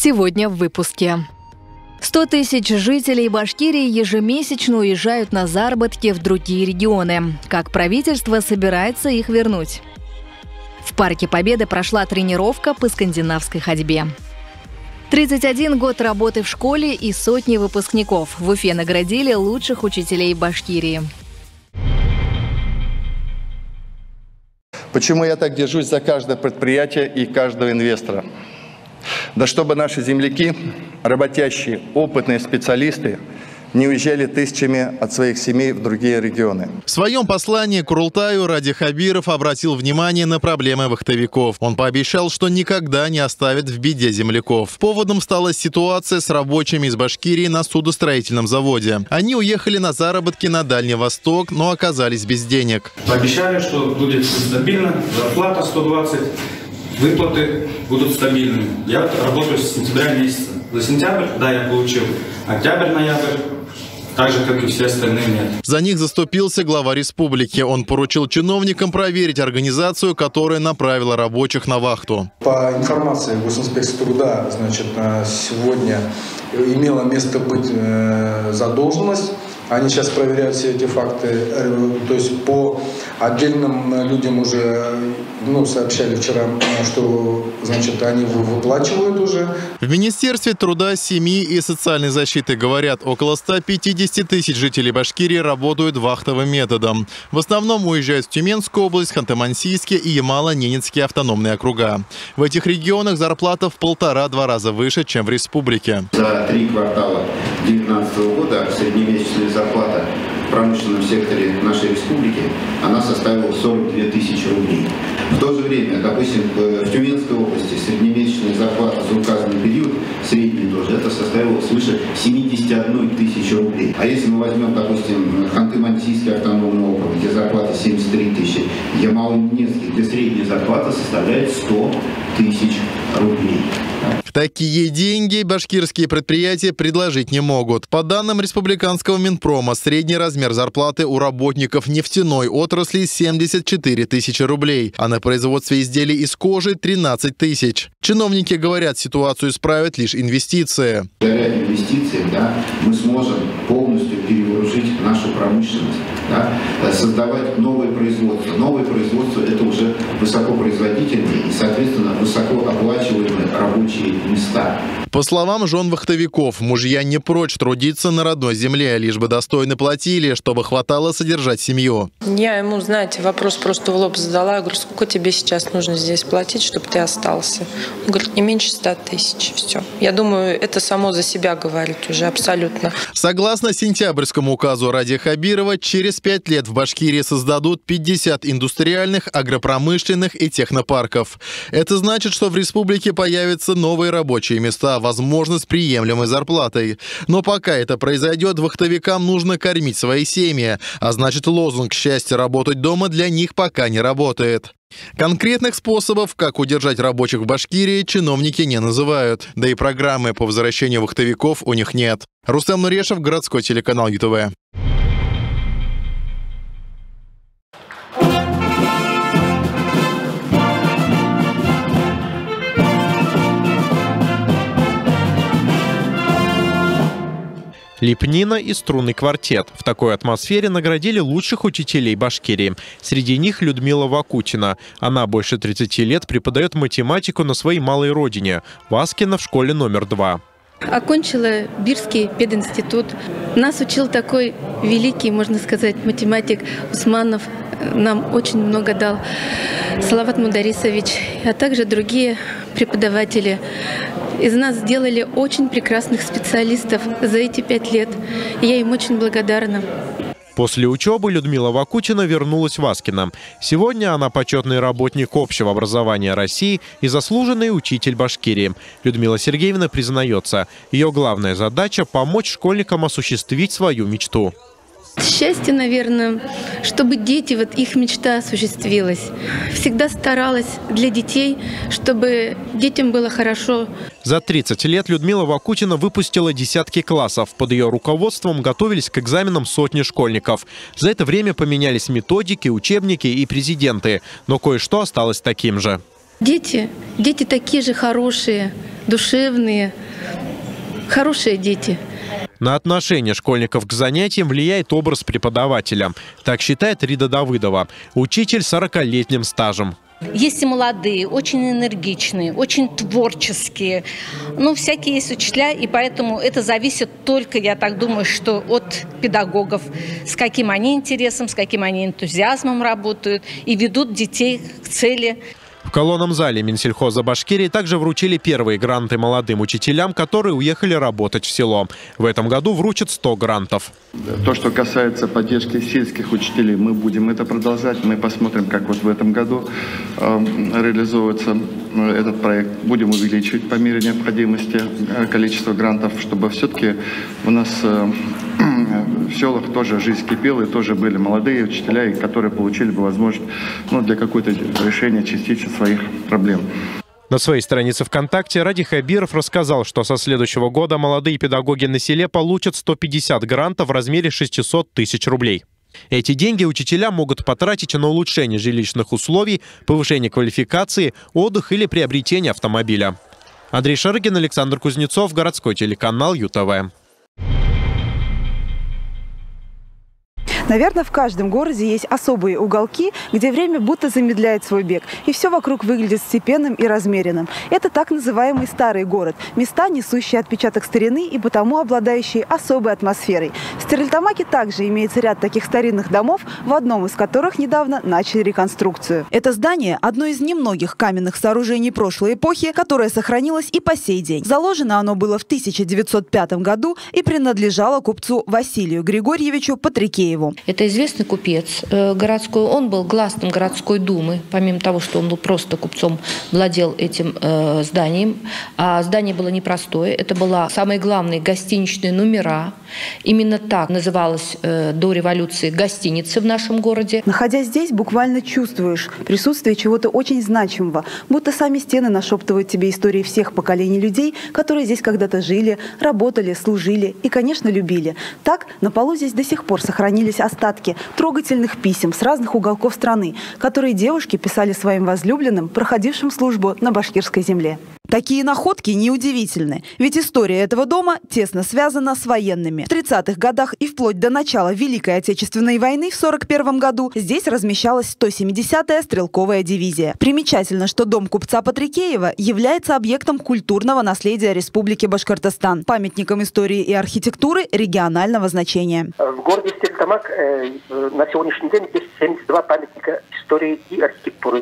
Сегодня в выпуске. 100 тысяч жителей Башкирии ежемесячно уезжают на заработки в другие регионы. Как правительство собирается их вернуть? В Парке Победы прошла тренировка по скандинавской ходьбе. 31 год работы в школе и сотни выпускников. В Уфе наградили лучших учителей Башкирии. Почему я так держусь за каждое предприятие и каждого инвестора? Да чтобы наши земляки, работящие, опытные специалисты, не уезжали тысячами от своих семей в другие регионы. В своем послании Курултаю Ради Хабиров обратил внимание на проблемы вахтовиков. Он пообещал, что никогда не оставит в беде земляков. Поводом стала ситуация с рабочими из Башкирии на судостроительном заводе. Они уехали на заработки на Дальний Восток, но оказались без денег. Пообещали, что будет стабильно, зарплата 120, выплаты будут стабильными. Я работаю с сентября месяца. За сентябрь, да, я получил. Октябрь, ноябрь. Так же, как и все остальные, нет. За них заступился глава республики. Он поручил чиновникам проверить организацию, которая направила рабочих на вахту. По информации госинспекции труда, сегодня имела место быть задолженность. Они сейчас проверяют все эти факты. То есть по отдельным людям уже сообщали вчера, что они выплачивают уже. В Министерстве труда, семьи и социальной защиты говорят, около 150 тысяч жителей Башкирии работают вахтовым методом. В основном уезжают в Тюменскую область, Ханты-Мансийский и Ямало-Ненецкие автономные округа. В этих регионах зарплата в 1,5-2 раза выше, чем в республике. За 3 квартала 2019 года среднемесячная зарплата в промышленном секторе нашей республики она составила 42 тысячи рублей. В то же время, допустим, в Тюменской области среднемесячная зарплата за указанный период, средняя тоже, это составило свыше 71 тысячи рублей. А если мы возьмем, допустим, Ханты-Мансийский автономный округ, где зарплата 73 тысячи, Ямало-Ненецкий, где средняя зарплата составляет 100 тысяч рублей. Такие деньги башкирские предприятия предложить не могут. По данным республиканского Минпрома, средний размер зарплаты у работников нефтяной отрасли 74 тысячи рублей, а на производстве изделий из кожи 13 тысяч. Чиновники говорят, ситуацию исправят лишь инвестиции. Благодаря инвестициям мы сможем полностью перевооружить нашу промышленность, создавать новые производства. Новые производства – это уже высокопроизводительные и, соответственно, высокооплачиваемые рабочие места. По словам жен вахтовиков, мужья не прочь трудиться на родной земле, лишь бы достойно платили, чтобы хватало содержать семью. Я ему, вопрос просто в лоб задала. Я говорю, сколько тебе сейчас нужно здесь платить, чтобы ты остался? Он говорит, не меньше 100 тысяч. Все. Я думаю, это само за себя говорит уже абсолютно. Согласно сентябрьскому указу Ради Хабирова, через 5 лет в Башкирии создадут 50 индустриальных, агропромышленных и технопарков. Это значит, что в республике появятся новые рабочие места, возможно, с приемлемой зарплатой. Но пока это произойдет, вахтовикам нужно кормить свои семьи, а значит, лозунг «счастье работать дома» для них пока не работает. Конкретных способов, как удержать рабочих в Башкирии, чиновники не называют. Да и программы по возвращению вахтовиков у них нет. Рустам Нурешев, городской телеканал ЮТВ. Лепнина и струнный квартет. В такой атмосфере наградили лучших учителей Башкирии. Среди них Людмила Вакутина. Она больше 30 лет преподает математику на своей малой родине – Васкино в школе номер 2. Окончила Бирский пединститут. Нас учил такой великий, можно сказать, математик Усманов. Нам очень много дал. Салават Мударисович, а также другие преподаватели. Из нас сделали очень прекрасных специалистов за эти 5 лет. И я им очень благодарна. После учебы Людмила Вакутина вернулась в Васкино. Сегодня она почетный работник общего образования России и заслуженный учитель Башкирии. Людмила Сергеевна признается, ее главная задача – помочь школьникам осуществить свою мечту. Счастье, наверное, чтобы дети, их мечта осуществилась. Всегда старалась для детей, чтобы детям было хорошо. За 30 лет Людмила Вакутина выпустила десятки классов. Под ее руководством готовились к экзаменам сотни школьников. За это время поменялись методики, учебники и президенты. Но кое-что осталось таким же. Дети такие же хорошие. душевные, хорошие дети. На отношение школьников к занятиям влияет образ преподавателя. Так считает Рида Давыдова, учитель с 40-летним стажем. Есть и молодые, очень энергичные, очень творческие. Всякие есть учителя, и поэтому это зависит только, я так думаю, что от педагогов, с каким они интересом, с каким они энтузиазмом работают и ведут детей к цели. В колонном зале Минсельхоза Башкирии также вручили первые гранты молодым учителям, которые уехали работать в село. В этом году вручат 100 грантов. То, что касается поддержки сельских учителей, мы будем это продолжать. Мы посмотрим, как вот в этом году реализуется этот проект. Будем увеличивать по мере необходимости количество грантов, чтобы все-таки у нас в селах тоже жизнь кипела, и тоже были молодые учителя, которые получили бы возможность для какого-то решения частично своих проблем. На своей странице ВКонтакте Ради Хабиров рассказал, что со следующего года молодые педагоги на селе получат 150 грантов в размере 600 тысяч рублей. Эти деньги учителя могут потратить на улучшение жилищных условий, повышение квалификации, отдых или приобретение автомобиля. Андрей Шарыгин, Александр Кузнецов, городской телеканал ЮТВ. Наверное, в каждом городе есть особые уголки, где время будто замедляет свой бег, и все вокруг выглядит степенным и размеренным. Это так называемый старый город. Места, несущие отпечаток старины и потому обладающие особой атмосферой. В Стерлитамаке также имеется ряд таких старинных домов, в одном из которых недавно начали реконструкцию. Это здание – одно из немногих каменных сооружений прошлой эпохи, которое сохранилось и по сей день. Заложено оно было в 1905 году и принадлежало купцу Василию Григорьевичу Патрикееву. Это известный купец городской. Он был гласным городской думы. Помимо того, что он был просто купцом, владел этим зданием. А здание было непростое. Это была самые главные гостиничные номера. Именно так называлась до революции гостиница в нашем городе. Находясь здесь, буквально чувствуешь присутствие чего-то очень значимого. Будто сами стены нашептывают тебе истории всех поколений людей, которые здесь когда-то жили, работали, служили и, конечно, любили. Так, на полу здесь до сих пор сохранились остатки трогательных писем с разных уголков страны, которые девушки писали своим возлюбленным, проходившим службу на башкирской земле. Такие находки неудивительны, ведь история этого дома тесно связана с военными. В 30-х годах и вплоть до начала Великой Отечественной войны в 1941 году здесь размещалась 170-я стрелковая дивизия. Примечательно, что дом купца Патрикеева является объектом культурного наследия Республики Башкортостан, памятником истории и архитектуры регионального значения. В городе Стерлитамак на сегодняшний день есть 72 памятника истории и архитектуры.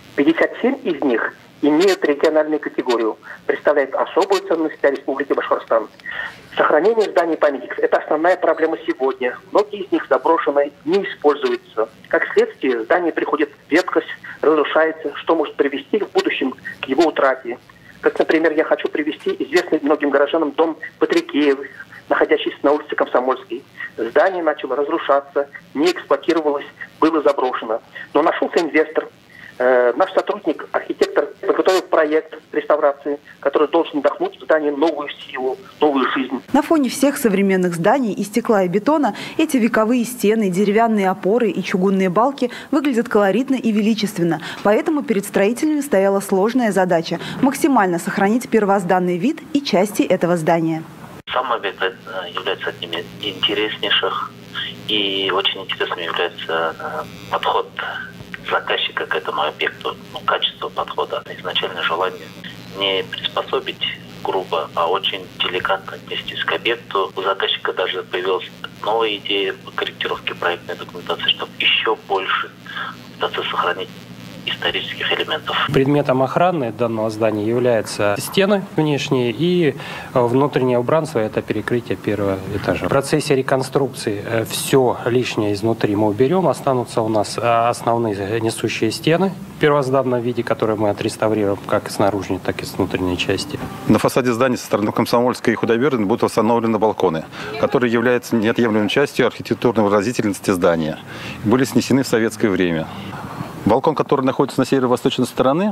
57 из них имеют региональную категорию, представляют особую ценность для Республики Башкортостан. Сохранение зданий памятников – это основная проблема сегодня. Многие из них заброшены, не используются. Как следствие, здание приходит в ветхость, разрушается, что может привести в будущем к его утрате. Как, например, я хочу привести известный многим горожанам дом Патрикеевых, находящийся на улице Комсомольской. Здание начало разрушаться, не эксплуатировалось, было заброшено. Но нашелся инвестор. Наш сотрудник, архитектор, подготовил проект реставрации, который должен вдохнуть в здание новую силу, новую жизнь. На фоне всех современных зданий из стекла и бетона эти вековые стены, деревянные опоры и чугунные балки выглядят колоритно и величественно. Поэтому перед строителями стояла сложная задача – максимально сохранить первозданный вид и части этого здания. Сам объект является одним из интереснейших, и очень интересным является подход заказчика к этому объекту, качество подхода, изначальное желание не приспособить грубо, а очень деликатно отнестись к объекту. У заказчика даже появилась новая идея по корректировке проектной документации, чтобы еще больше пытаться сохранить исторических элементов. Предметом охраны данного здания являются стены внешние и внутреннее убранство – это перекрытие первого этажа. В процессе реконструкции все лишнее изнутри мы уберем, останутся у нас основные несущие стены в первозданном виде, которые мы отреставрируем как с наружной, так и с внутренней части. На фасаде здания со стороны Комсомольской и Худайбердина будут установлены балконы, которые являются неотъемлемой частью архитектурной выразительности здания. Были снесены в советское время. Балкон, который находится на северо-восточной стороне,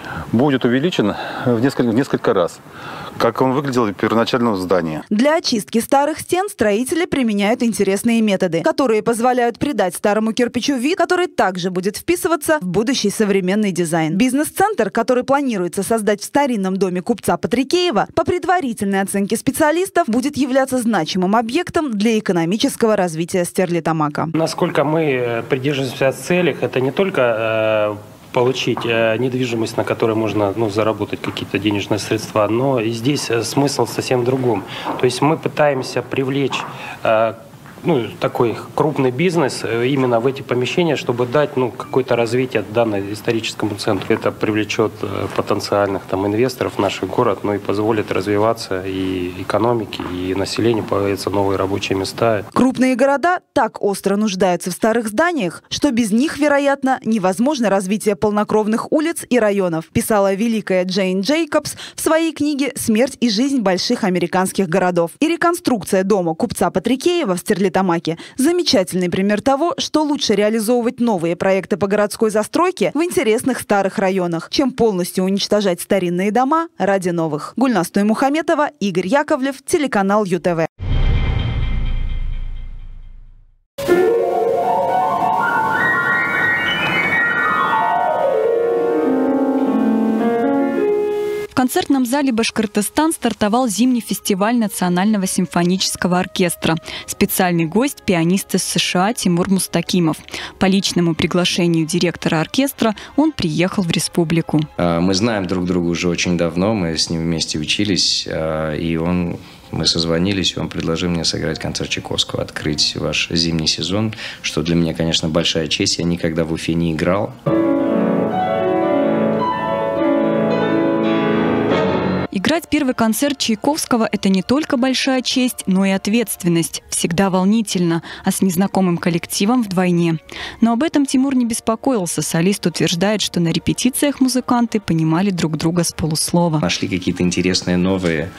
будет увеличен в несколько раз, как он выглядел в первоначальном здании. Для очистки старых стен строители применяют интересные методы, которые позволяют придать старому кирпичу вид, который также будет вписываться в будущий современный дизайн. Бизнес-центр, который планируется создать в старинном доме купца Патрикеева, по предварительной оценке специалистов, будет являться значимым объектом для экономического развития Стерлитамака. Насколько мы придерживаемся целей, это не только получить недвижимость, на которой можно заработать какие-то денежные средства, но и здесь смысл совсем в другом. То есть мы пытаемся привлечь такой крупный бизнес именно в эти помещения, чтобы дать какое-то развитие данному историческому центру. Это привлечет потенциальных инвесторов в наш город, и позволит развиваться и экономике, и населению, появятся новые рабочие места. Крупные города так остро нуждаются в старых зданиях, что без них, вероятно, невозможно развитие полнокровных улиц и районов, писала великая Джейн Джейкобс в своей книге «Смерть и жизнь больших американских городов». И реконструкция дома купца Патрикеева в Стерлитамаке – замечательный пример того, что лучше реализовывать новые проекты по городской застройке в интересных старых районах, чем полностью уничтожать старинные дома ради новых. Гульнас Тоймухаметова, Игорь Яковлев, телеканал ЮТВ. В концертном зале Башкортостан стартовал зимний фестиваль Национального симфонического оркестра. Специальный гость – пианист из США Тимур Мустакимов. По личному приглашению директора оркестра он приехал в республику. Мы знаем друг друга уже очень давно, мы с ним вместе учились, мы созвонились, и он предложил мне сыграть концерт Чайковского, открыть ваш зимний сезон, что для меня, конечно, большая честь. Я никогда в Уфе не играл. Играть первый концерт Чайковского – это не только большая честь, но и ответственность. Всегда волнительно, а с незнакомым коллективом вдвойне. Но об этом Тимур не беспокоился. Солист утверждает, что на репетициях музыканты понимали друг друга с полуслова. Нашли какие-то интересные новые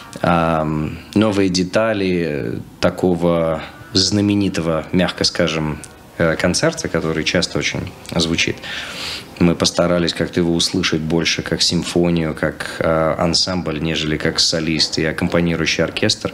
детали такого знаменитого, мягко скажем, концерта, который часто очень звучит. Мы постарались как-то его услышать больше как симфонию, как ансамбль, нежели как солист и аккомпанирующий оркестр.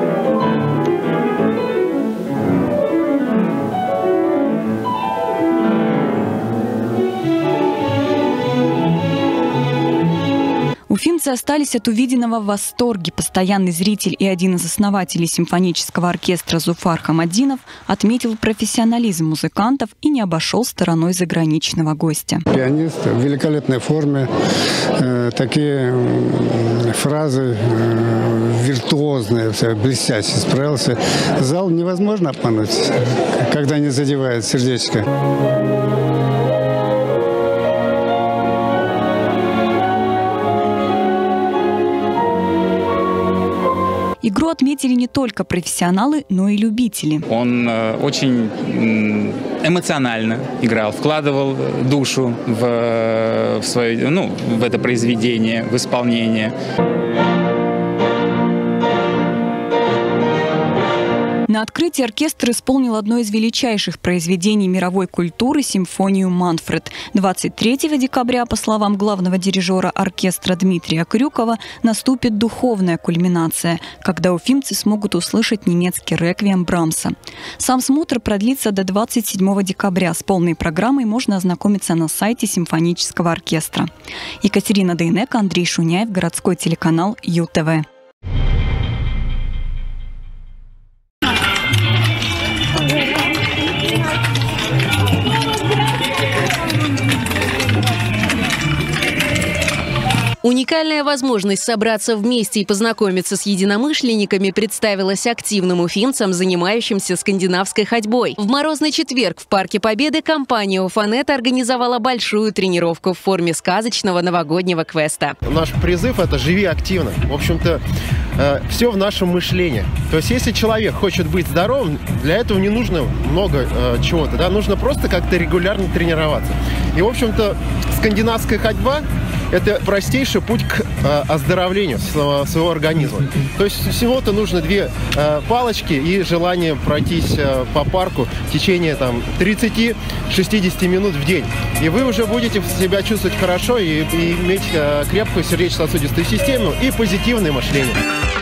Уфимцы остались от увиденного в восторге. Постоянный зритель и один из основателей симфонического оркестра Зуфар Хамадинов отметил профессионализм музыкантов и не обошел стороной заграничного гостя. Пианист в великолепной форме, такие фразы виртуозные, блестяще справился. Зал невозможно обмануть, когда не задевает сердечко. Игру отметили не только профессионалы, но и любители. Он очень эмоционально играл, вкладывал душу в это произведение, в исполнение. На открытии оркестр исполнил одно из величайших произведений мировой культуры – симфонию «Манфред». 23 декабря, по словам главного дирижера оркестра Дмитрия Крюкова, наступит духовная кульминация, когда уфимцы смогут услышать немецкий реквием Брамса. Сам смотр продлится до 27 декабря. С полной программой можно ознакомиться на сайте симфонического оркестра. Екатерина Дейнека, Андрей Шуняев, городской телеканал ЮТВ. Уникальная возможность собраться вместе и познакомиться с единомышленниками представилась активным уфимцам, занимающимся скандинавской ходьбой. В морозный четверг в Парке Победы компания «Уфанет» организовала большую тренировку в форме сказочного новогоднего квеста. Наш призыв – это «Живи активно». В общем-то, все в нашем мышлении. То есть, если человек хочет быть здоровым, для этого не нужно много чего-то. Да? Нужно просто как-то регулярно тренироваться. И, в общем-то, скандинавская ходьба это простейший путь к оздоровлению своего организма. То есть всего-то нужно 2 палочки и желание пройтись по парку в течение 30-60 минут в день. И вы уже будете себя чувствовать хорошо и иметь крепкую сердечно-сосудистую систему и позитивное мышление.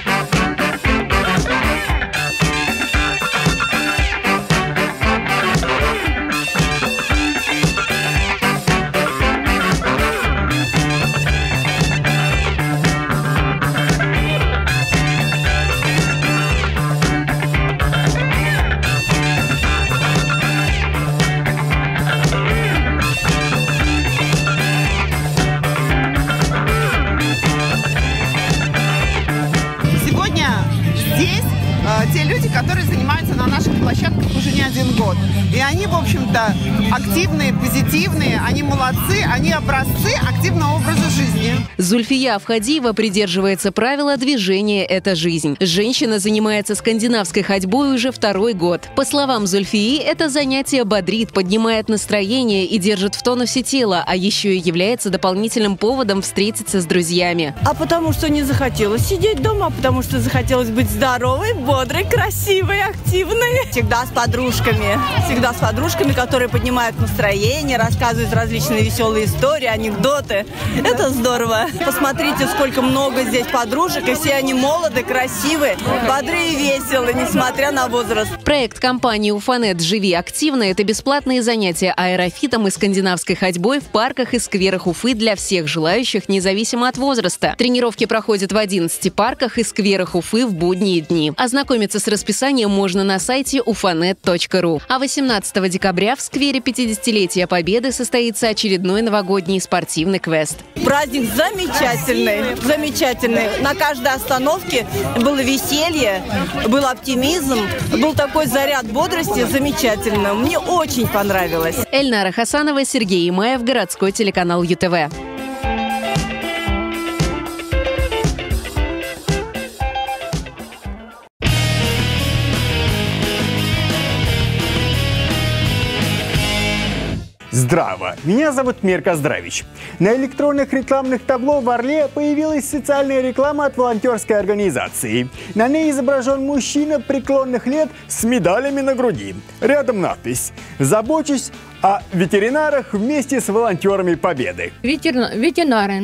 Те люди, которые занимаются на наших площадках уже не 1 год. И они, в общем-то, активные, позитивные, они молодцы, они образцы активного образа жизни. Зульфия Авхадиева придерживается правила «движение – это жизнь». Женщина занимается скандинавской ходьбой уже 2-й год. По словам Зульфии, это занятие бодрит, поднимает настроение и держит в тонусе тело, а еще и является дополнительным поводом встретиться с друзьями. А потому что не захотелось сидеть дома, а потому что захотелось быть здоровой, бодрой, красивой, активной. Всегда с подружками, которые поднимают настроение, рассказывают различные веселые истории, анекдоты. Это здорово. Посмотрите, сколько много здесь подружек, и все они молоды, красивые, бодрые и веселые, несмотря на возраст. Проект компании «Уфанет. Живи активно» – это бесплатные занятия аэрофитом и скандинавской ходьбой в парках и скверах Уфы для всех желающих, независимо от возраста. Тренировки проходят в 11 парках и скверах Уфы в будние дни. Ознакомиться с расписанием можно на сайте ufanet.ru. А 18 декабря в сквере 50-летия Победы состоится очередной новогодний спортивный квест. Праздник замечательный, замечательный. На каждой остановке было веселье, был оптимизм, был такой заряд бодрости, замечательно. Мне очень понравилось. Эльнара Хасанова, Сергей Имаев, городской телеканал ЮТВ. Здраво! Меня зовут Мирка Здравич. На электронных рекламных табло в Орле появилась социальная реклама от волонтерской организации. На ней изображен мужчина преклонных лет с медалями на груди. Рядом надпись «Забочусь о ветеринарах вместе с волонтерами Победы». Ветеринары,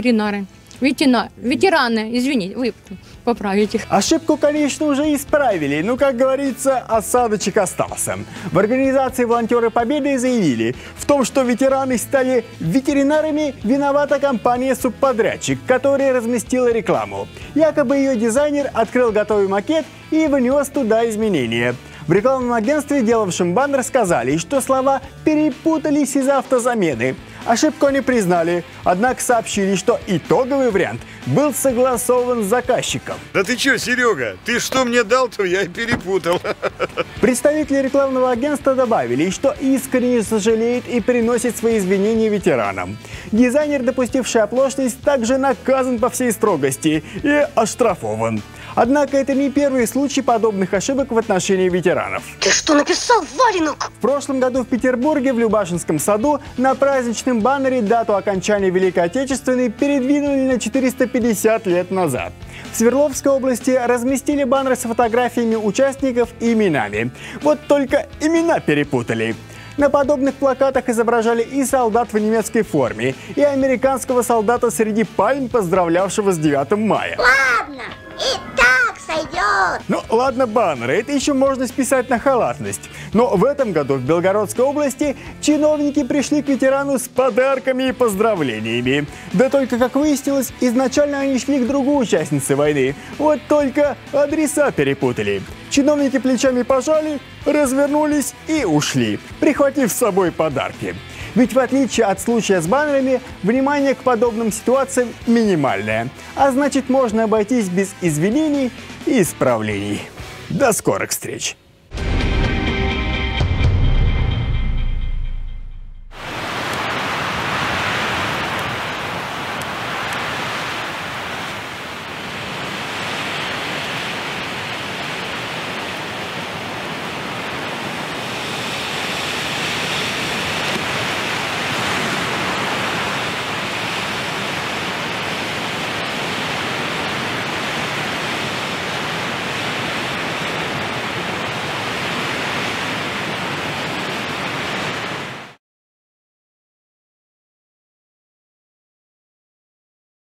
извините, вы поправите. Ошибку, конечно, уже исправили, но, как говорится, осадочек остался. В организации «Волонтеры Победы» заявили, в том, что ветераны стали ветеринарами, виновата компания-субподрядчик, которая разместила рекламу. Якобы ее дизайнер открыл готовый макет и внес туда изменения. В рекламном агентстве, делавшем баннер, сказали, что слова перепутались из-за автозамены. Ошибку они признали, однако сообщили, что итоговый вариант был согласован с заказчиком. Да ты чё, Серега, ты что мне дал, то я и перепутал. Представители рекламного агентства добавили, что искренне сожалеет и приносит свои извинения ветеранам. Дизайнер, допустивший оплошность, также наказан по всей строгости и оштрафован. Однако это не первый случай подобных ошибок в отношении ветеранов. Ты что написал, валенок? В прошлом году в Петербурге в Любашинском саду на праздничном баннере дату окончания Великой Отечественной передвинули на 450 лет назад. В Свердловской области разместили баннер с фотографиями участников и именами. Вот только имена перепутали. На подобных плакатах изображали и солдат в немецкой форме, и американского солдата среди пальм, поздравлявшего с 9 мая. Ладно, и так сойдет. Ну ладно, баннеры, это еще можно списать на халатность. Но в этом году в Белгородской области чиновники пришли к ветерану с подарками и поздравлениями. Да только, как выяснилось, изначально они шли к другой участнице войны. Вот только адреса перепутали. Чиновники плечами пожали, развернулись и ушли, прихватив с собой подарки. Ведь в отличие от случая с баннерами, внимание к подобным ситуациям минимальное. А значит, можно обойтись без извинений и исправлений. До скорых встреч!